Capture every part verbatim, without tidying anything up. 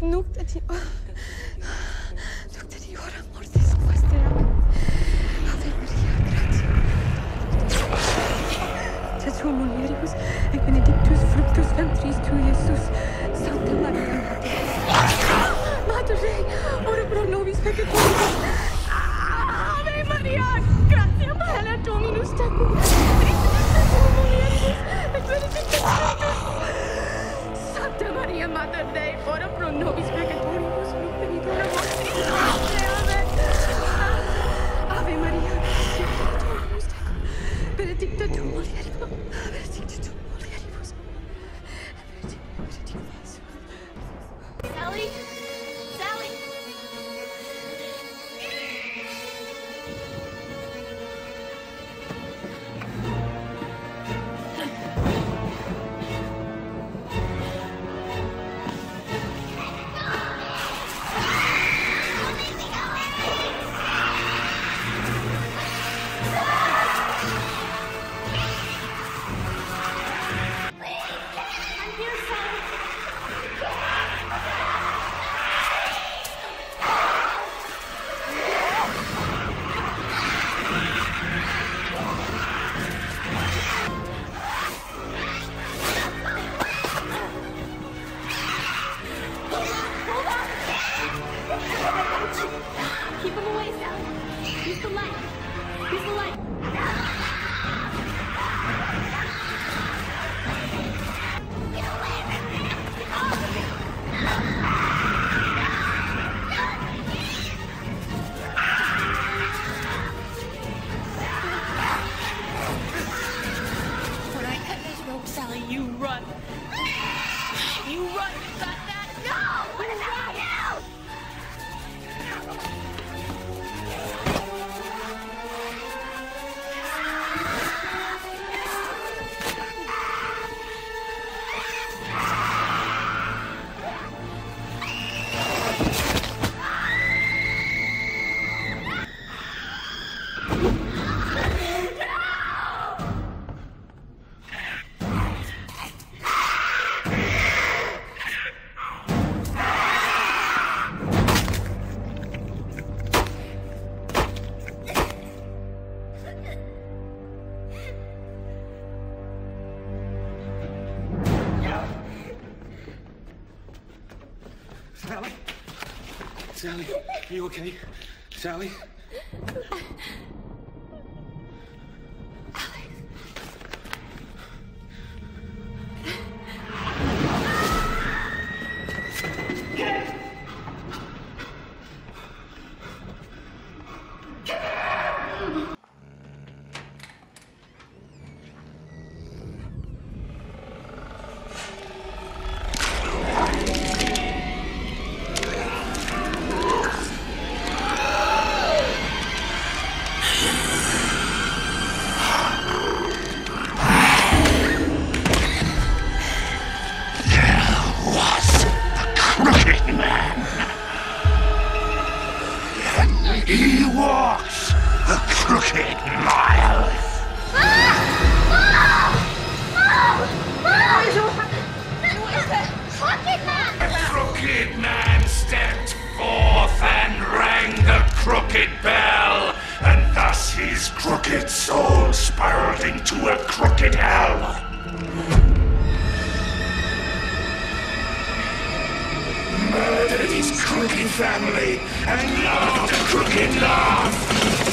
Nunca ti... Nunca ti ora mortis quaestea. Ave Maria, gratia. Te tuo mulieribus, et benedictus fructus ventris tui, Iesus. Sancta Maria, Mater Dei, ora pro nobis peccatoribus. Ave Maria, gratia plena Dominus tecum. Benedictus tuo mulieribus, et benedictus fructus. Sancta Maria, Mater Dei, ora pro nobis peccatoribus, nunc et in hora mortis nostrae. Amen. Ave Maria, gratia plena Dominus tecum. Benedicta tu mulieribus, benedicta tu mulieribus, et benedictus Iesus. Sally? Sally? I'm here, Sally. Keep him away, Sally. Use the light. Use the light. Get away from me. When I cut this rope, Sally, you run. You run. You got that? No! What about you? Sally? Sally, are you okay? Sally? He walks the crooked mile. The crooked man stepped forth and rang the crooked bell, and thus his crooked soul spiraled into a crooked hell. Murdered his crooked family and loved a crooked laugh.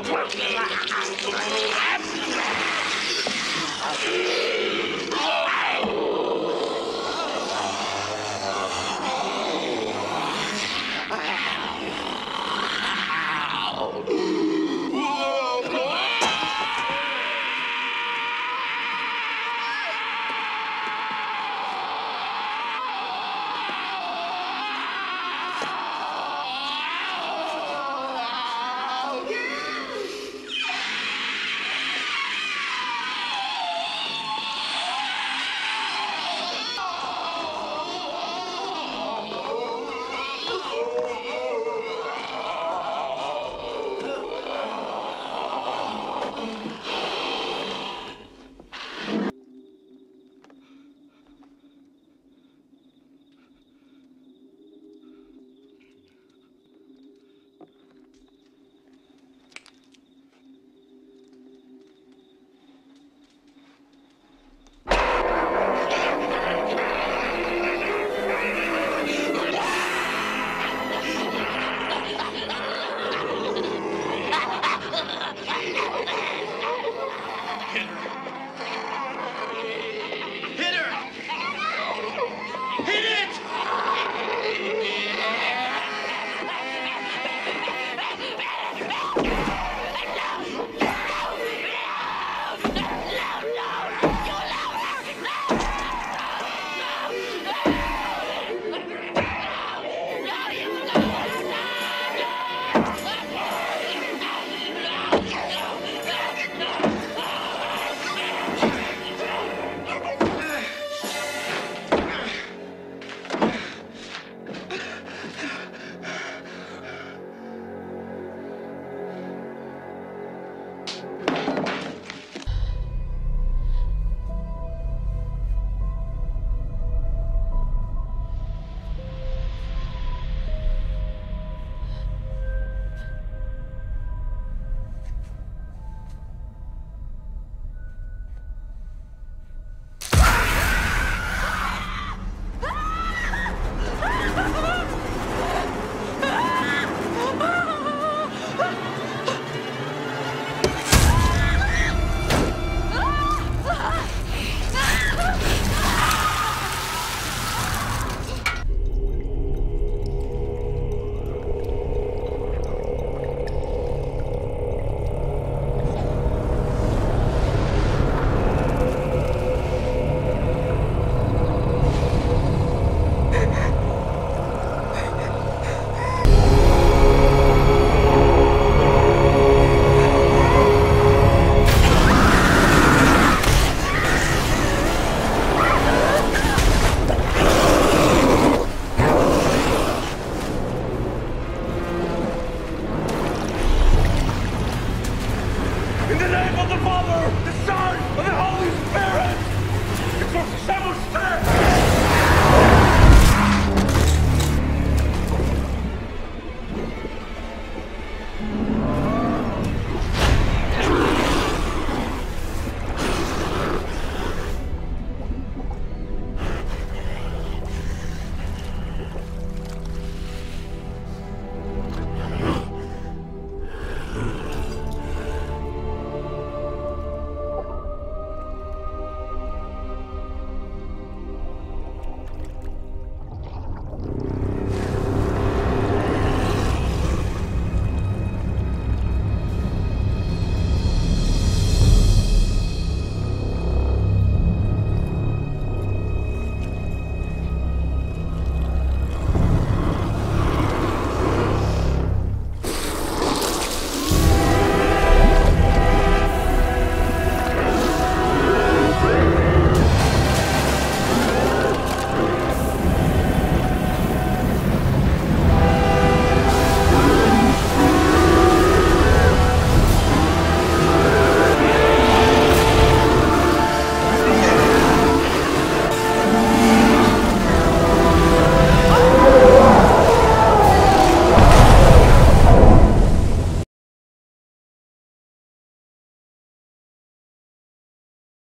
In the name of the Father, the Son, and the Holy Spirit! Exorcisemos